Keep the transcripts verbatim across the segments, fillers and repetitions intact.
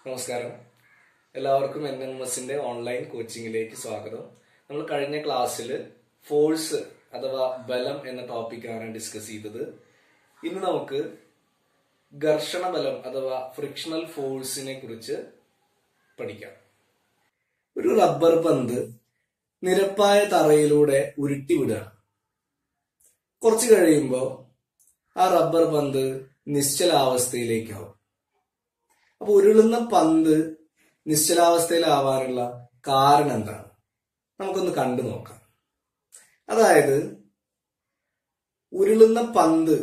നമസ്കാരം. എല്ലാവർക്കും N M M എസിന്റെ ഓൺലൈൻ കോച്ചിങ്ങിലേക്ക് സ്വാഗതം. നമ്മൾ കഴിഞ്ഞ ക്ലാസ്സിൽ ഫോഴ്സ് അഥവാ ബലം എന്ന ടോപ്പിക്കാണ് ഡിസ്കസ് ചെയ്തത്. ഇന്ന് നമുക്ക് ഘർഷണ ബലം അഥവാ ഫ്രിക്ഷണൽ ഫോഴ്സിനെ കുറിച്ച് പഠിക്കാം. ഒരു റബ്ബർ പന്ത് നിരപ്പായ തറയിലൂടെ ഉരുട്ടിവിടുകയാണ്. കുറച്ചു കഴിയുമ്പോൾ ആ റബ്ബർ പന്ത് നിശ്ചലാവസ്ഥയിലേക്കാവും. അപ്പൊ ഉരുളുന്ന പന്ത് നിശ്ചലാവസ്ഥയിലാവാനുള്ള കാരണം എന്താണ്? നമുക്കൊന്ന് കണ്ടു നോക്കാം. അതായത് ഉരുളുന്ന പന്ത്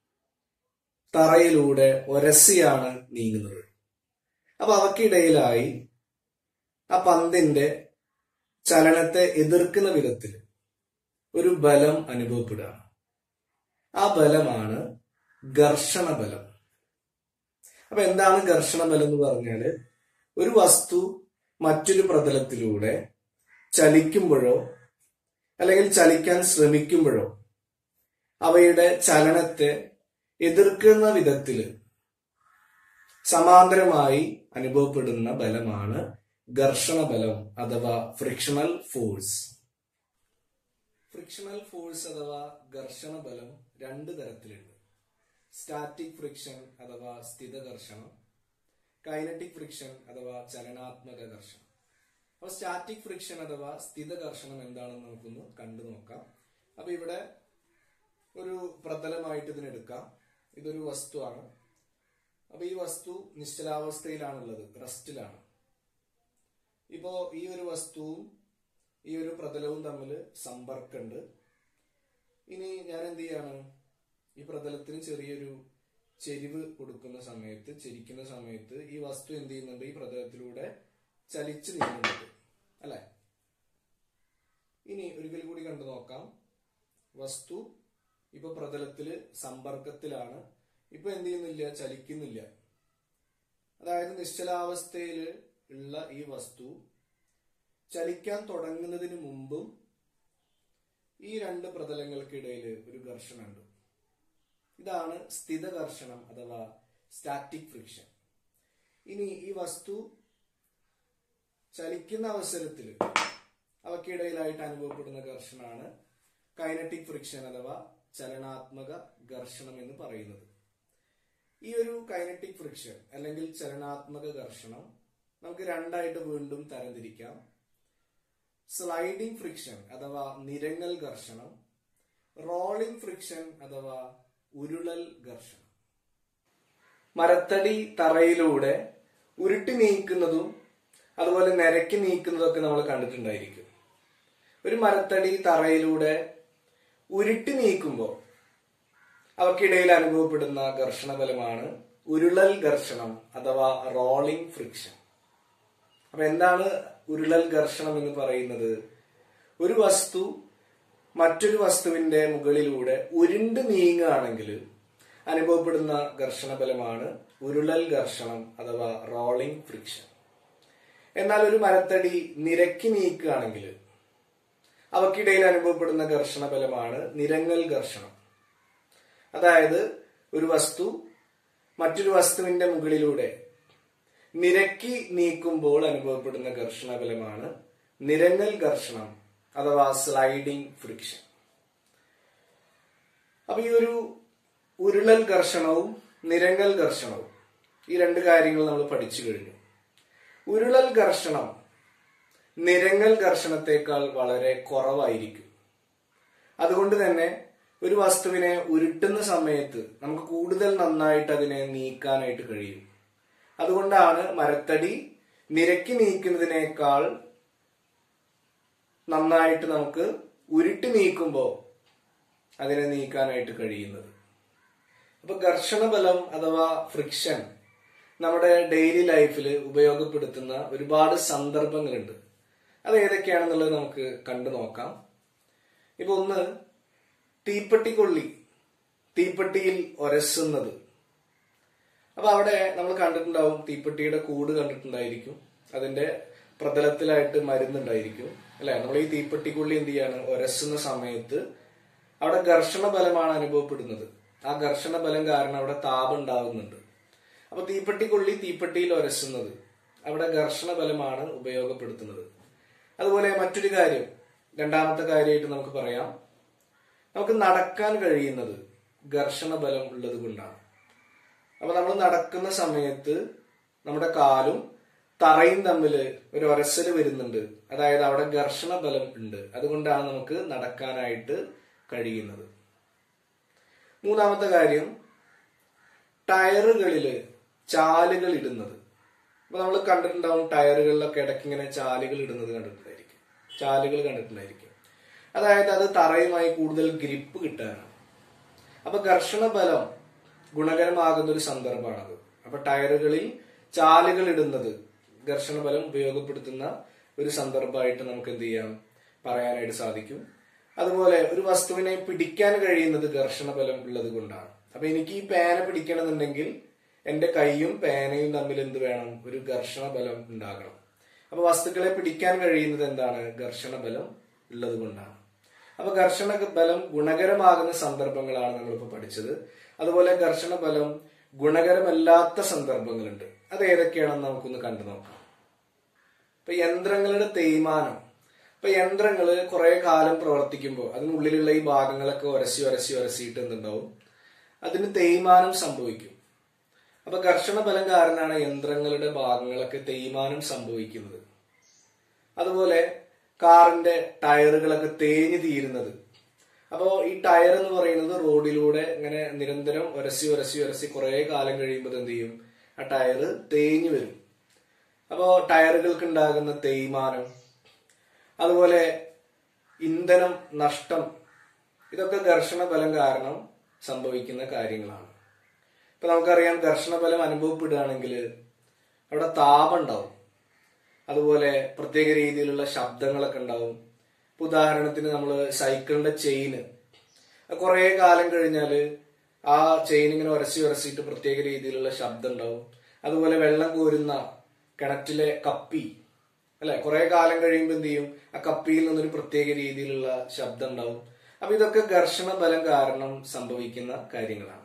തറയിലൂടെ ഒരസിയാണ് നീങ്ങുന്നത്. അപ്പൊ അവക്കിടയിലായി ആ പന്തിന്റെ ചലനത്തെ എതിർക്കുന്ന വിധത്തിൽ ഒരു ബലം അനുഭവപ്പെടുകയാണ്. ആ ബലമാണ് ഘർഷണ ബലം. അപ്പൊ എന്താണ് ഘർഷണ ബലം എന്ന് പറഞ്ഞാല്, ഒരു വസ്തു മറ്റൊരു പ്രതലത്തിലൂടെ ചലിക്കുമ്പോഴോ അല്ലെങ്കിൽ ചലിക്കാൻ ശ്രമിക്കുമ്പോഴോ അവയുടെ ചലനത്തെ എതിർക്കുന്ന വിധത്തിൽ സമാന്തരമായി അനുഭവപ്പെടുന്ന ബലമാണ് ഘർഷണ ബലം അഥവാ ഫ്രിക്ഷണൽ ഫോഴ്സ്. ഫ്രിക്ഷണൽ ഫോഴ്സ് അഥവാ ഘർഷണ ബലം രണ്ട് തരത്തിലുണ്ട്. സ്റ്റാറ്റിക് ഫ്രിക്ഷൻ അഥവാ സ്ഥിതഘർഷണം, കൈനറ്റിക് ഫ്രിക്ഷൻ അഥവാ ചലനാത്മക ഘർഷണം. അപ്പൊ സ്റ്റാറ്റിക് ഫ്രിക്ഷൻ അഥവാ സ്ഥിതഘർഷണം എന്താണെന്ന് നമുക്കൊന്ന് കണ്ടു നോക്കാം. അപ്പൊ ഇവിടെ ഒരു പ്രതലമായിട്ട് ഇതിനെടുക്കാം. ഇതൊരു വസ്തുവാണ്. അപ്പൊ ഈ വസ്തു നിശ്ചലാവസ്ഥയിലാണുള്ളത്, റെസ്റ്റിലാണ്. ഇപ്പോ ഈ ഒരു വസ്തുവും ഈ ഒരു പ്രതലവും തമ്മിൽ സമ്പർക്കമുണ്ട്. ഇനി ഞാൻ എന്ത് ചെയ്യാണ്, ഈ പ്രതലത്തിന് ചെറിയൊരു ചെരിവ് കൊടുക്കുന്ന സമയത്ത്, ചെരിക്കുന്ന സമയത്ത് ഈ വസ്തു എന്ത് ചെയ്യുന്നുണ്ട്, ഈ പ്രതലത്തിലൂടെ ചലിച്ചു നീങ്ങുന്നുണ്ട് അല്ലെ. ഇനി ഒരിക്കൽ കൂടി കണ്ടു നോക്കാം. വസ്തു ഇപ്പൊ പ്രതലത്തില് സമ്പർക്കത്തിലാണ്. ഇപ്പൊ എന്ത് ചെയ്യുന്നില്ല, ചലിക്കുന്നില്ല. അതായത് നിശ്ചലാവസ്ഥയിൽ ഉള്ള ഈ വസ്തു ചലിക്കാൻ തുടങ്ങുന്നതിന് മുമ്പും ഈ രണ്ട് പ്രതലങ്ങൾക്കിടയിൽ ഒരു ഘർഷണമുണ്ട്. ഇതാണ് സ്ഥിതഘർഷണം അഥവാ സ്റ്റാറ്റിക് ഫ്രിക്ഷൻ. ഇനി ഈ വസ്തു ചലിക്കുന്ന അവസരത്തിൽ അവക്കിടയിലായിട്ട് അനുഭവപ്പെടുന്ന ഘർഷണമാണ് കൈനറ്റിക് ഫ്രിക്ഷൻ അഥവാ ചലനാത്മക ഘർഷണം എന്ന് പറയുന്നത്. ഈ ഒരു കൈനറ്റിക് ഫ്രിക്ഷൻ അല്ലെങ്കിൽ ചലനാത്മക ഘർഷണം നമുക്ക് രണ്ടായിട്ട് വീണ്ടും തരംതിരിക്കാം. സ്ലൈഡിംഗ് ഫ്രിക്ഷൻ അഥവാ നിരങ്ങൽ ഘർഷണം, റോളിംഗ് ഫ്രിക്ഷൻ അഥവാ ഉരുളൽ ഘർഷണം. മരത്തടി തറയിലൂടെ ഉരുട്ടി നീക്കുന്നതും അതുപോലെ നിരക്കി നീക്കുന്നതും ഒക്കെ നമ്മൾ കണ്ടിട്ടുണ്ടായിരിക്കും. ഒരു മരത്തടി തറയിലൂടെ ഉരുട്ടി നീക്കുമ്പോൾ അവക്കിടയിൽ അനുഭവപ്പെടുന്ന ഘർഷണ ബലമാണ് ഉരുളൽ ഘർഷണം അഥവാ റോളിംഗ് ഫ്രിക്ഷൻ. അപ്പൊ എന്താണ് ഉരുളൽ ഘർഷണം എന്ന് പറയുന്നത്? ഒരു വസ്തു മറ്റൊരു വസ്തുവിന്റെ മുകളിലൂടെ ഉരുണ്ട് നീങ്ങുകയാണെങ്കിൽ അനുഭവപ്പെടുന്ന ഘർഷണ ബലമാണ് ഉരുളൽ ഘർഷണം അഥവാ റോളിംഗ് ഫ്രിക്ഷൻ. എന്നാൽ ഒരു മരത്തടി നിരക്കി നീക്കുകയാണെങ്കിൽ അവക്കിടയിൽ അനുഭവപ്പെടുന്ന ഘർഷണ ബലമാണ് നിരങ്ങൽ ഘർഷണം. അതായത് ഒരു വസ്തു മറ്റൊരു വസ്തുവിന്റെ മുകളിലൂടെ നിരക്കി നീക്കുമ്പോൾ അനുഭവപ്പെടുന്ന ഘർഷണ ബലമാണ് നിരങ്ങൽ ഘർഷണം അഥവാ സ്ലൈഡിംഗ് ഫ്രിക്ഷൻ. അപ്പൊ ഈ ഒരു ഉരുളൽ ഘർഷണവും നിരങ്ങൽ ഘർഷണവും ഈ രണ്ട് കാര്യങ്ങൾ നമ്മൾ പഠിച്ചു കഴിഞ്ഞു. ഉരുളൽ ഘർഷണം നിരങ്ങൽ ഘർഷണത്തെക്കാൾ വളരെ കുറവായിരിക്കും. അതുകൊണ്ട് തന്നെ ഒരു വസ്തുവിനെ ഉരുട്ടുന്ന സമയത്ത് നമുക്ക് കൂടുതൽ നന്നായിട്ട് അതിനെ നീക്കാനായിട്ട് കഴിയും. അതുകൊണ്ടാണ് മരത്തടി നിരക്കി നീക്കുന്നതിനേക്കാൾ നന്നായിട്ട് നമുക്ക് ഉരുട്ടി നീക്കുമ്പോൾ അതിനെ നീക്കാനായിട്ട് കഴിയുന്നത്. അപ്പൊ ഘർഷണ ബലം അഥവാ ഫ്രിക്ഷൻ നമ്മുടെ ഡെയിലി ലൈഫിൽ ഉപയോഗപ്പെടുത്തുന്ന ഒരുപാട് സന്ദർഭങ്ങളുണ്ട്. അത് ഏതൊക്കെയാണെന്നുള്ളത് നമുക്ക് കണ്ടു നോക്കാം. ഇപ്പൊ ഒന്ന്, തീപ്പെട്ടിക്കൊള്ളി തീപ്പെട്ടിയിൽ ഒരസുന്നത്. അപ്പൊ അവിടെ നമ്മൾ കണ്ടിട്ടുണ്ടാവും, തീപ്പെട്ടിയുടെ കൂട് കണ്ടിട്ടുണ്ടായിരിക്കും, അതിന്റെ പ്രതലത്തിലായിട്ട് മരുന്നുണ്ടായിരിക്കും അല്ലെ. നമ്മൾ ഈ തീപ്പെട്ടിക്കൊള്ളി എന്ത് ചെയ്യാണ്, ഒരസുന്ന സമയത്ത് അവിടെ ഘർഷണ ബലമാണ് അനുഭവപ്പെടുന്നത്. ആ ഘർഷണ ബലം കാരണം അവിടെ താപം ഉണ്ടാവുന്നുണ്ട്. അപ്പൊ തീപ്പെട്ടിക്കൊള്ളി തീപ്പെട്ടിയിൽ ഒരസുന്നത് അവിടെ ഘർഷണ ബലമാണ് ഉപയോഗപ്പെടുത്തുന്നത്. അതുപോലെ മറ്റൊരു കാര്യം, രണ്ടാമത്തെ കാര്യമായിട്ട് നമുക്ക് പറയാം, നമുക്ക് നടക്കാൻ കഴിയുന്നത് ഘർഷണ ബലം ഉള്ളത് കൊണ്ടാണ്. അപ്പൊ നമ്മൾ നടക്കുന്ന സമയത്ത് നമ്മുടെ കാലും തറയും തമ്മിൽ ഒരു ഒരസല് വരുന്നുണ്ട്. അതായത് അവിടെ ഘർഷണ ബലം ഉണ്ട്. അതുകൊണ്ടാണ് നമുക്ക് നടക്കാനായിട്ട് കഴിയുന്നത്. മൂന്നാമത്തെ കാര്യം, ടയറുകളില് ചാലുകൾ ഇടുന്നത്. അപ്പൊ നമ്മൾ കണ്ടിട്ടുണ്ടാവും, ടയറുകളിലൊക്കെ ഇടയ്ക്ക് ഇങ്ങനെ ചാലുകൾ ഇടുന്നത് കണ്ടിട്ടുണ്ടായിരിക്കും, ചാലുകൾ കണ്ടിട്ടുണ്ടായിരിക്കും. അതായത് അത് തറയുമായി കൂടുതൽ ഗ്രിപ്പ് കിട്ടാനാണ്. അപ്പൊ ഘർഷണ ബലം ഗുണകരമാകുന്ന ഒരു സന്ദർഭമാണത്. അപ്പൊ ടയറുകളിൽ ചാലുകൾ ഇടുന്നത് ഘർഷണ ബലം ഉപയോഗപ്പെടുത്തുന്ന ഒരു സന്ദർഭമായിട്ട് നമുക്ക് എന്ത് ചെയ്യാം, പറയാനായിട്ട് സാധിക്കും. അതുപോലെ ഒരു വസ്തുവിനെ പിടിക്കാൻ കഴിയുന്നത് ഘർഷണ ബലം ഉള്ളത് കൊണ്ടാണ്. അപ്പൊ എനിക്ക് ഈ പേന പിടിക്കണമെന്നുണ്ടെങ്കിൽ എന്റെ കൈയും പേനയും തമ്മിൽ എന്ത് വേണം, ഒരു ഘർഷണ ബലം ഉണ്ടാകണം. അപ്പൊ വസ്തുക്കളെ പിടിക്കാൻ കഴിയുന്നത് എന്താണ്, ഘർഷണ ബലം ഉള്ളത് കൊണ്ടാണ്. അപ്പൊ ഘർഷണ ബലം ഗുണകരമാകുന്ന സന്ദർഭങ്ങളാണ് നമ്മളിപ്പോ പഠിച്ചത്. അതുപോലെ ഘർഷണ ബലം ഗുണകരമല്ലാത്ത സന്ദർഭങ്ങളുണ്ട്. അത് ഏതൊക്കെയാണെന്ന് നമുക്കൊന്ന് കണ്ടു നോക്കാം. ഇപ്പൊ യന്ത്രങ്ങളുടെ തേയ്മാനം. ഇപ്പൊ യന്ത്രങ്ങള് കുറെ കാലം പ്രവർത്തിക്കുമ്പോൾ അതിനുള്ളിലുള്ള ഈ ഭാഗങ്ങളൊക്കെ ഉരസി ഉരസി ഉരസിയിട്ട് എന്തുണ്ടാവും, അതിന് തേയ്മാനം സംഭവിക്കും. അപ്പൊ ഘർഷണ ബലം കാരണമാണ് യന്ത്രങ്ങളുടെ ഭാഗങ്ങളൊക്കെ തേയ്മാനം സംഭവിക്കുന്നത്. അതുപോലെ കാറിന്റെ ടയറുകളൊക്കെ തേഞ്ഞു തീരുന്നത്. അപ്പോ ഈ ടയർ എന്ന് പറയുന്നത് റോഡിലൂടെ ഇങ്ങനെ നിരന്തരം ഉരസി ഉരസി ഉരസി കുറെ കാലം കഴിയുമ്പോൾ എന്ത് ചെയ്യും, ആ ടയർ തേഞ്ഞു വരും. അപ്പോ ടയറുകൾക്ക് ഉണ്ടാകുന്ന തേയ്മാനം, അതുപോലെ ഇന്ധനം നഷ്ടം, ഇതൊക്കെ ഘർഷണ ബലം കാരണം സംഭവിക്കുന്ന കാര്യങ്ങളാണ്. ഇപ്പൊ നമുക്കറിയാം, ഘർഷണ ബലം അനുഭവപ്പെടുകയാണെങ്കിൽ അവിടെ താപം ഉണ്ടാവും. അതുപോലെ പ്രത്യേക രീതിയിലുള്ള ശബ്ദങ്ങളൊക്കെ ഉണ്ടാവും. ഉദാഹരണത്തിന് നമ്മൾ സൈക്കിളിന്റെ ചെയിന് കുറെ കാലം കഴിഞ്ഞാല് ആ ചെയിൻ ഇങ്ങനെ ഉരസി ഉരസിയിട്ട് പ്രത്യേക രീതിയിലുള്ള ശബ്ദം ഉണ്ടാവും. അതുപോലെ വെള്ളം കോരുന്ന കിണറ്റിലെ കപ്പി അല്ലെ, കുറെ കാലം കഴിയുമ്പോൾ എന്ത് ചെയ്യും, ആ കപ്പിയിൽ നിന്നൊരു പ്രത്യേക രീതിയിലുള്ള ശബ്ദം ഉണ്ടാവും. അപ്പൊ ഇതൊക്കെ ഘർഷണ ബലം കാരണം സംഭവിക്കുന്ന കാര്യങ്ങളാണ്.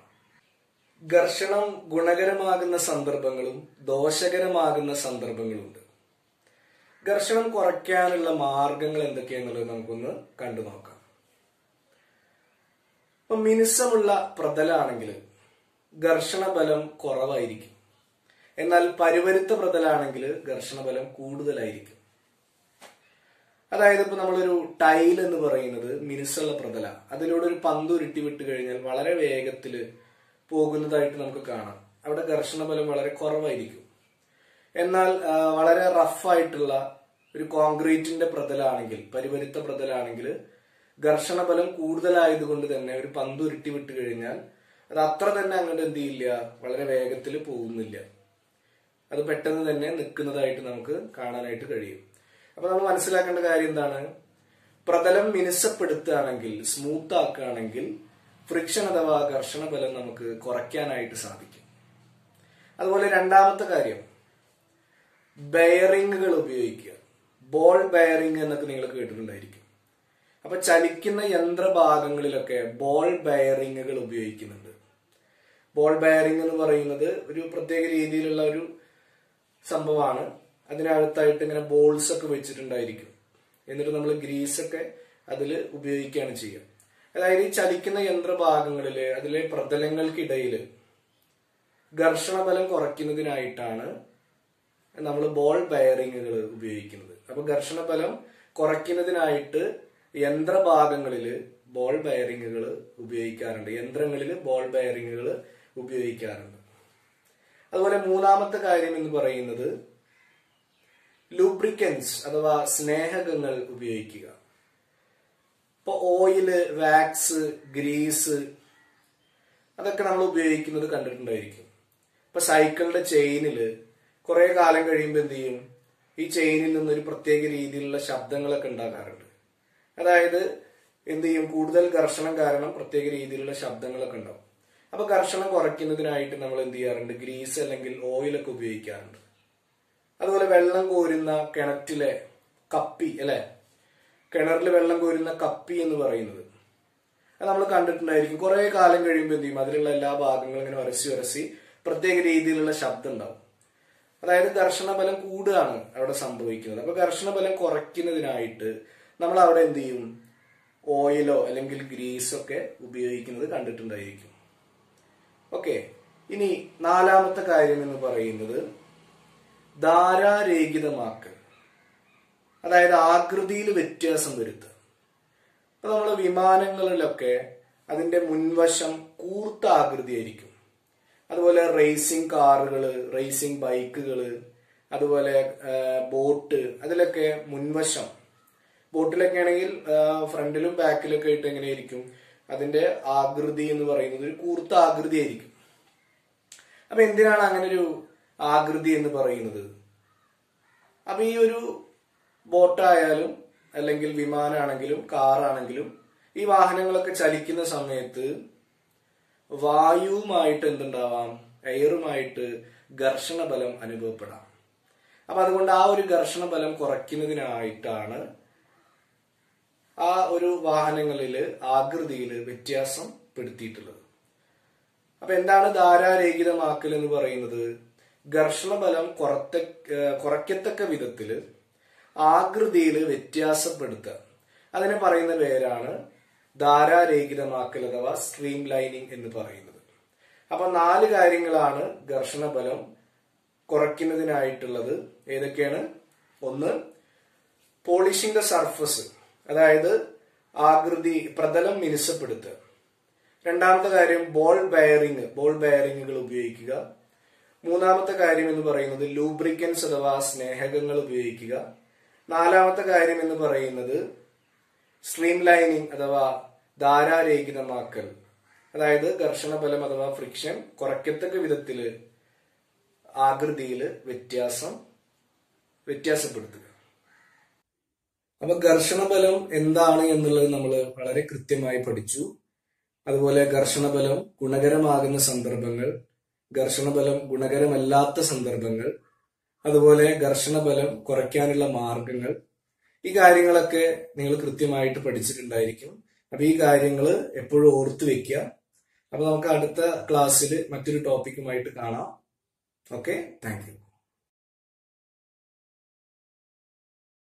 ഘർഷണം ഗുണകരമാകുന്ന സന്ദർഭങ്ങളും ദോഷകരമാകുന്ന സന്ദർഭങ്ങളുണ്ട്. ഘർഷണം കുറയ്ക്കാനുള്ള മാർഗങ്ങൾ എന്തൊക്കെയാന്നുള്ളത് നമുക്കൊന്ന് കണ്ടു നോക്കാം. ഇപ്പൊ മിനുസമുള്ള പ്രതലാണെങ്കിൽ ഘർഷണ ബലം കുറവായിരിക്കും. എന്നാൽ പരുവരുത്ത പ്രതലാണെങ്കിൽ ഘർഷണ ബലം കൂടുതലായിരിക്കും. അതായത് ഇപ്പൊ നമ്മളൊരു ടൈൽ എന്ന് പറയുന്നത് മിനുസുള്ള പ്രതല, അതിലൂടെ ഒരു പന്ത് ഉരുട്ടി വിട്ട് കഴിഞ്ഞാൽ വളരെ വേഗത്തിൽ പോകുന്നതായിട്ട് നമുക്ക് കാണാം. അവിടെ ഘർഷണ ബലം വളരെ കുറവായിരിക്കും. എന്നാൽ വളരെ റഫായിട്ടുള്ള ഒരു കോൺക്രീറ്റിന്റെ പ്രതലാണെങ്കിൽ, പരുവരുത്ത പ്രതലാണെങ്കിൽ ഘർഷണ ബലം കൂടുതലായതുകൊണ്ട് തന്നെ ഒരു പന്ത് ഉരുട്ടി വിട്ട് കഴിഞ്ഞാൽ അത് അത്ര തന്നെ അങ്ങോട്ട് എന്ത് ചെയ്യില്ല, വളരെ വേഗത്തിൽ പോകുന്നില്ല. അത് പെട്ടെന്ന് തന്നെ നിൽക്കുന്നതായിട്ട് നമുക്ക് കാണാനായിട്ട് കഴിയും. അപ്പൊ നമ്മൾ മനസ്സിലാക്കേണ്ട കാര്യം എന്താണ്, പ്രതലം മിനുസപ്പെടുത്തുകയാണെങ്കിൽ, സ്മൂത്ത് ആക്കുകയാണെങ്കിൽ ഫ്രിക്ഷൻ അഥവാ ഘർഷണ ബലം നമുക്ക് കുറയ്ക്കാനായിട്ട് സാധിക്കും. അതുപോലെ രണ്ടാമത്തെ കാര്യം, ബെയറിങ്ങുകൾ ഉപയോഗിക്കുക. ബോൾ ബെയറിംഗ് എന്നൊക്കെ നിങ്ങൾ കേട്ടിട്ടുണ്ടായിരിക്കും. അപ്പൊ ചലിക്കുന്ന യന്ത്രഭാഗങ്ങളിലൊക്കെ ബോൾ ബെയറിങ്ങുകൾ ഉപയോഗിക്കുന്നുണ്ട്. ബോൾ ബെയറിംഗ് എന്ന് പറയുന്നത് ഒരു പ്രത്യേക രീതിയിലുള്ള ഒരു സംഭവമാണ്. അതിനകത്തായിട്ട് ഇങ്ങനെ ബോൾസ് ഒക്കെ വെച്ചിട്ടുണ്ടായിരിക്കും. എന്നിട്ട് നമ്മൾ ഗ്രീസൊക്കെ അതിൽ ഉപയോഗിക്കുകയാണ് ചെയ്യുക. അതായത് ഈ ചലിക്കുന്ന യന്ത്രഭാഗങ്ങളില് അതിലെ പ്രതലങ്ങൾക്കിടയിൽ ഘർഷണ ബലം കുറയ്ക്കുന്നതിനായിട്ടാണ് നമ്മൾ ബോൾ ബെയറിങ്ങുകൾ ഉപയോഗിക്കുന്നത്. അപ്പൊ ഘർഷണ ബലം കുറയ്ക്കുന്നതിനായിട്ട് യന്ത്രഭാഗങ്ങളില് ബോൾ ബെയറിങ്ങുകൾ ഉപയോഗിക്കാറുണ്ട്. യന്ത്രങ്ങളിൽ ബോൾ ബെയറിങ്ങുകൾ ഉപയോഗിക്കാറുണ്ട്. അതുപോലെ മൂന്നാമത്തെ കാര്യം എന്ന് പറയുന്നത് ലൂബ്രിക്കൻസ് അഥവാ സ്നേഹകങ്ങൾ ഉപയോഗിക്കുക. ഇപ്പൊ ഓയില്, വാക്സ്, ഗ്രീസ് അതൊക്കെ നമ്മൾ ഉപയോഗിക്കുന്നത് കണ്ടിട്ടുണ്ടായിരിക്കും. ഇപ്പൊ സൈക്കിളിന്റെ ചെയിനില് കുറെ കാലം കഴിയുമ്പോൾ എന്ത് ചെയ്യും, ഈ ചെയിനിൽ നിന്നൊരു പ്രത്യേക രീതിയിലുള്ള ശബ്ദങ്ങളൊക്കെ ഉണ്ടാകാറുണ്ട്. അതായത് എന്ത് ചെയ്യും, കൂടുതൽ ഘർഷണം കാരണം പ്രത്യേക രീതിയിലുള്ള ശബ്ദങ്ങളൊക്കെ ഉണ്ടാവും. അപ്പൊ ഘർഷണം കുറയ്ക്കുന്നതിനായിട്ട് നമ്മൾ എന്ത് ചെയ്യാറുണ്ട്, ഗ്രീസ് അല്ലെങ്കിൽ ഓയിലൊക്കെ ഉപയോഗിക്കാറുണ്ട്. അതുപോലെ വെള്ളം കോരുന്ന കിണറ്റിലെ കപ്പി അല്ലെ, കിണറിൽ വെള്ളം കോരുന്ന കപ്പി എന്ന് പറയുന്നത് അത് നമ്മൾ കണ്ടിട്ടുണ്ടായിരിക്കും. കുറെ കാലം കഴിയുമ്പോൾ എന്ത് ചെയ്യും, അതിലുള്ള എല്ലാ ഭാഗങ്ങളും ഇങ്ങനെ ഉരസി ഉരസി പ്രത്യേക രീതിയിലുള്ള ശബ്ദം ഉണ്ടാവും. അതായത് ഘർഷണ ബലം കൂടുകയാണ് അവിടെ സംഭവിക്കുന്നത്. അപ്പൊ ഘർഷണ ബലം കുറയ്ക്കുന്നതിനായിട്ട് നമ്മൾ അവിടെ എന്ത് ചെയ്യും? ഓയിലോ അല്ലെങ്കിൽ ഗ്രീസോ ഒക്കെ ഉപയോഗിക്കുന്നത് കണ്ടിട്ടുണ്ടായിരിക്കും. ഓക്കെ, ഇനി നാലാമത്തെ കാര്യം എന്ന് പറയുന്നത് ധാരാരേഖിതമാക്കൽ, അതായത് ആകൃതിയിൽ വ്യത്യാസം വരുത്തുക. അപ്പൊ നമ്മള് വിമാനങ്ങളിലൊക്കെ അതിന്റെ മുൻവശം കൂർത്ത ആകൃതിയായിരിക്കും. അതുപോലെ റേസിംഗ് കാറുകള്, റേസിംഗ് ബൈക്കുകള്, അതുപോലെ ബോട്ട്, അതിലൊക്കെ മുൻവശം, ബോട്ടിലൊക്കെ ആണെങ്കിൽ ഫ്രണ്ടിലും ബാക്കിലൊക്കെ ആയിട്ട് എങ്ങനെയായിരിക്കും അതിന്റെ ആകൃതി എന്ന് പറയുന്നത് ഒരു കൂർത്ത ആകൃതി ആയിരിക്കും. അപ്പൊ എന്തിനാണ് അങ്ങനെ ഒരു ആകൃതി എന്ന് പറയുന്നത്? അപ്പൊ ഈ ഒരു ബോട്ടായാലും അല്ലെങ്കിൽ വിമാനമാണെങ്കിലും കാറാണെങ്കിലും ഈ വാഹനങ്ങളൊക്കെ ചലിക്കുന്ന സമയത്ത് വായുവുമായിട്ട് എന്തുണ്ടാവാം? എയറുമായിട്ട് ഘർഷണ ബലം അനുഭവപ്പെടാം. അപ്പൊ അതുകൊണ്ട് ആ ഒരു ഘർഷണ ബലം കുറയ്ക്കുന്നതിനായിട്ടാണ് ആ ഒരു വാഹനങ്ങളില് ആകൃതിയിൽ വ്യത്യാസം പെടുത്തിയിട്ടുള്ളത്. അപ്പൊ എന്താണ് ധാരാരേഖിതമാക്കൽ എന്ന് പറയുന്നത്? ഘർഷണ ബലം കുറത്ത കുറയ്ക്കത്തക്ക വിധത്തില് ആകൃതിയിൽ വ്യത്യാസപ്പെടുത്തുക. അതിനെ പറയുന്ന പേരാണ് ധാരാരേഖിതമാക്കൽ അഥവാ സ്ട്രീം ലൈനിങ് എന്ന് പറയുന്നത്. അപ്പൊ നാല് കാര്യങ്ങളാണ് ഘർഷണ ബലം കുറയ്ക്കുന്നതിനായിട്ടുള്ളത്. ഏതൊക്കെയാണ്? ഒന്ന്, പോളിഷിംഗ് ദ സർഫസ്, അതായത് ആകൃതി പ്രതലം മിനുസപ്പെടുത്തുക. രണ്ടാമത്തെ കാര്യം ബോൾ ബെയറിംഗ്, ബോൾ ബെയറിങ്ങുകൾ ഉപയോഗിക്കുക. മൂന്നാമത്തെ കാര്യം എന്ന് പറയുന്നത് ലൂബ്രിക്കൻസ് അഥവാ സ്നേഹകങ്ങൾ ഉപയോഗിക്കുക. നാലാമത്തെ കാര്യം എന്ന് പറയുന്നത് സ്ട്രീം ലൈനിങ് അഥവാ ധാരാരേഖിതമാക്കൽ, അതായത് ഘർഷണ ബലം അഥവാ ഫ്രിക്ഷൻ കുറയ്ക്കത്തക്ക വിധത്തില് ആകൃതിയിൽ വ്യത്യാസം വ്യത്യാസപ്പെടുത്തുക. അപ്പൊ ഘർഷണ ബലം എന്താണ് എന്നുള്ളത് നമ്മൾ വളരെ കൃത്യമായി പഠിച്ചു. അതുപോലെ ഘർഷണ ബലം ഗുണകരമാകുന്ന സന്ദർഭങ്ങൾ, ഘർഷണ ബലം ഗുണകരമല്ലാത്ത സന്ദർഭങ്ങൾ, അതുപോലെ ഘർഷണ ബലം കുറയ്ക്കാനുള്ള മാർഗങ്ങൾ, ഈ കാര്യങ്ങളൊക്കെ നിങ്ങൾ കൃത്യമായിട്ട് പഠിച്ചിട്ടുണ്ടായിരിക്കും. അപ്പൊ ഈ കാര്യങ്ങൾ എപ്പോഴും ഓർത്തു വെക്കുക. അപ്പൊ നമുക്ക് അടുത്ത ക്ലാസ്സിൽ മറ്റൊരു ടോപ്പിക്കുമായിട്ട് കാണാം. Okay, thank U.